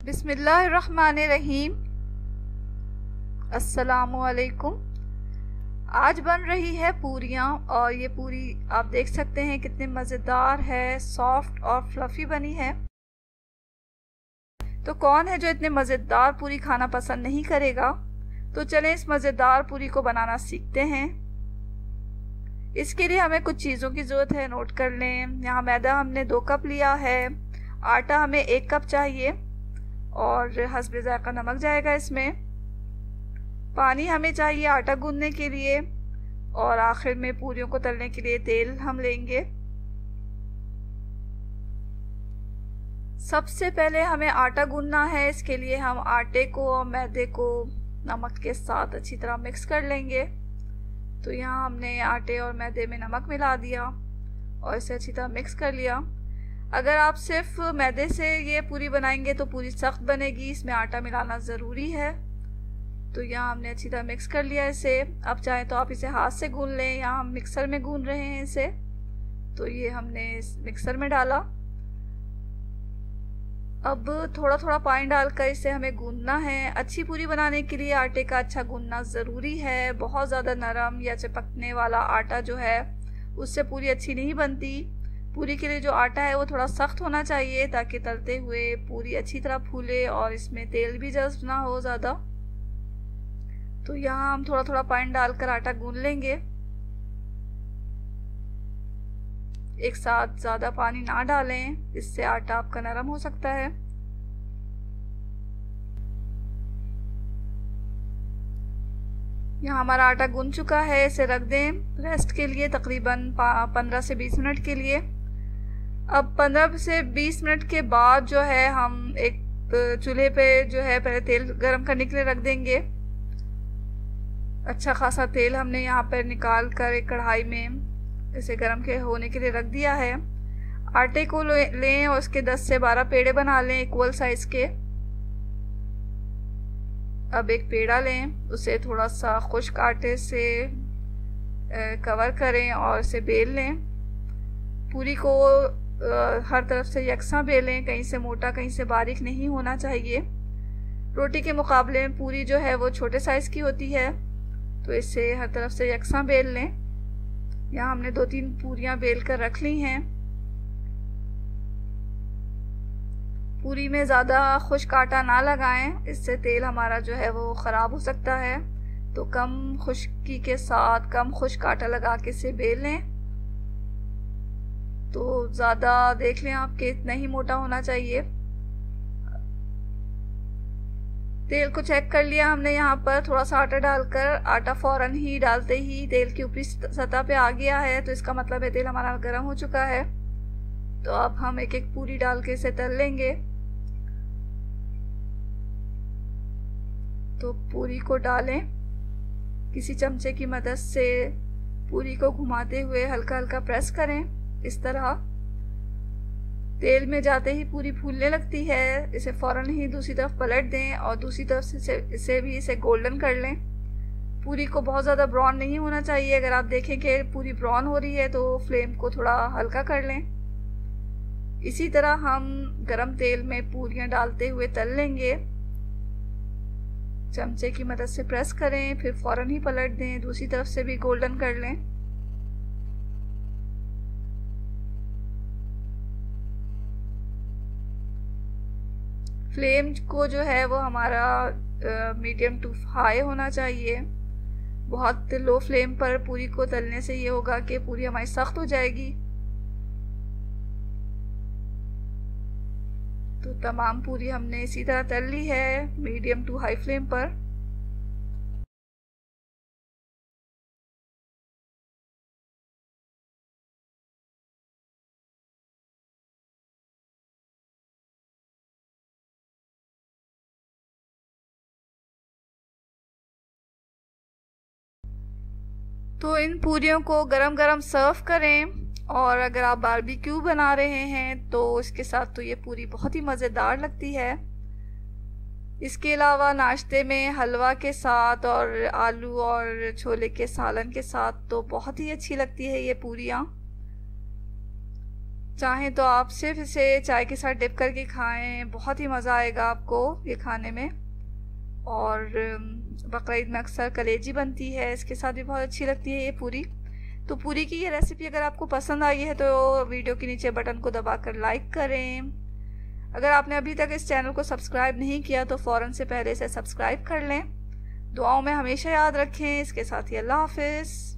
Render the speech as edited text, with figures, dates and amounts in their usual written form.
बिस्मिल्लाहिर्रहमानिर्रहीम। अस्सलामुअलैकुम। आज बन रही है पूरियाँ और ये पूरी आप देख सकते हैं कितने मज़ेदार है, सॉफ्ट और फ्लफ़ी बनी है। तो कौन है जो इतने मज़ेदार पूरी खाना पसंद नहीं करेगा। तो चलें इस मज़ेदार पूरी को बनाना सीखते हैं। इसके लिए हमें कुछ चीज़ों की ज़रूरत है, नोट कर लें। यहाँ मैदा हमने 2 कप लिया है, आटा हमें 1 कप चाहिए और हस्बे ज़ायक़ा नमक जाएगा इसमें। पानी हमें चाहिए आटा गूंदने के लिए और आखिर में पूरियों को तलने के लिए तेल हम लेंगे। सबसे पहले हमें आटा गूंदना है। इसके लिए हम आटे को और मैदे को नमक के साथ अच्छी तरह मिक्स कर लेंगे। तो यहाँ हमने आटे और मैदे में नमक मिला दिया और इसे अच्छी तरह मिक्स कर लिया। अगर आप सिर्फ मैदे से ये पूरी बनाएंगे तो पूरी सख्त बनेगी, इसमें आटा मिलाना ज़रूरी है। तो यहाँ हमने अच्छी तरह मिक्स कर लिया इसे। अब चाहे तो आप इसे हाथ से गूंद लें, यहाँ हम मिक्सर में गूंद रहे हैं इसे। तो ये हमने इस मिक्सर में डाला। अब थोड़ा थोड़ा पानी डालकर इसे हमें गूंदना है। अच्छी पूरी बनाने के लिए आटे का अच्छा गूंदना ज़रूरी है। बहुत ज़्यादा नरम या चिपकने वाला आटा जो है उससे पूरी अच्छी नहीं बनती। पूरी के लिए जो आटा है वो थोड़ा सख्त होना चाहिए ताकि तलते हुए पूरी अच्छी तरह फूले और इसमें तेल भी जज्ब ना हो ज़्यादा। तो यहाँ हम थोड़ा थोड़ा पानी डालकर आटा गूंद लेंगे। एक साथ ज़्यादा पानी ना डालें, इससे आटा आपका नरम हो सकता है। यहाँ हमारा आटा गूंद चुका है, इसे रख दें रेस्ट के लिए तकरीबन 15 से 20 मिनट के लिए। अब 15 से 20 मिनट के बाद जो है हम एक चूल्हे पे जो है पहले तेल गरम करने के लिए रख देंगे। अच्छा खासा तेल हमने यहाँ पर निकाल कर एक कढ़ाई में इसे गरम के होने के लिए रख दिया है। आटे को लें और उसके 10 से 12 पेड़े बना लें इक्वल साइज के। अब एक पेड़ा लें, उसे थोड़ा सा खुश्क आटे से कवर करें और इसे बेल लें। पूरी को हर तरफ से यकसा बेलें, कहीं से मोटा कहीं से बारीक नहीं होना चाहिए। रोटी के मुकाबले में पूरी जो है वो छोटे साइज़ की होती है, तो इसे हर तरफ से यकसा बेल लें। यहाँ हमने 2-3 पूरियाँ बेल कर रख ली हैं। पूरी में ज़्यादा खुश्क आटा ना लगाएं, इससे तेल हमारा जो है वो ख़राब हो सकता है। तो कम खुश्की के साथ कम खुश्क आटा लगा के इसे बेल लें। तो ज़्यादा देख लें आपके इतना ही मोटा होना चाहिए। तेल को चेक कर लिया हमने। यहाँ पर थोड़ा सा आटा डालकर, आटा फ़ौरन ही डालते ही तेल की ऊपरी सतह पे आ गया है, तो इसका मतलब है तेल हमारा गर्म हो चुका है। तो अब हम एक एक पूरी डाल के इसे तल लेंगे। तो पूरी को डालें, किसी चमचे की मदद से पूरी को घुमाते हुए हल्का हल्का प्रेस करें इस तरह। तेल में जाते ही पूरी फूलने लगती है, इसे फ़ौरन ही दूसरी तरफ पलट दें और दूसरी तरफ से इसे गोल्डन कर लें। पूरी को बहुत ज़्यादा ब्राउन नहीं होना चाहिए। अगर आप देखें कि पूरी ब्राउन हो रही है तो फ्लेम को थोड़ा हल्का कर लें। इसी तरह हम गरम तेल में पूरियां डालते हुए तल लेंगे। चमचे की मदद से प्रेस करें, फिर फ़ौरन ही पलट दें, दूसरी तरफ से भी गोल्डन कर लें। फ्लेम को जो है वो हमारा मीडियम टू हाई होना चाहिए। बहुत लो फ्लेम पर पूरी को तलने से ये होगा कि पूरी हमारी सख्त हो जाएगी। तो तमाम पूरी हमने इसी तरह तल ली है मीडियम टू हाई फ्लेम पर। तो इन पूरियों को गरम गरम सर्व करें। और अगर आप बारबेक्यू बना रहे हैं तो इसके साथ तो ये पूरी बहुत ही मज़ेदार लगती है। इसके अलावा नाश्ते में हलवा के साथ और आलू और छोले के सालन के साथ तो बहुत ही अच्छी लगती है ये पूरियाँ। चाहें तो आप सिर्फ इसे चाय के साथ डिप करके खाएं, बहुत ही मज़ा आएगा आपको ये खाने में। और बकरा ईद में अक्सर कलेजी बनती है, इसके साथ भी बहुत अच्छी लगती है ये पूरी। तो पूरी की ये रेसिपी अगर आपको पसंद आई है तो वीडियो के नीचे बटन को दबाकर लाइक करें। अगर आपने अभी तक इस चैनल को सब्सक्राइब नहीं किया तो फ़ौरन से पहले इसे सब्सक्राइब कर लें। दुआओं में हमेशा याद रखें। इसके साथ ही अल्लाह हाफिज़।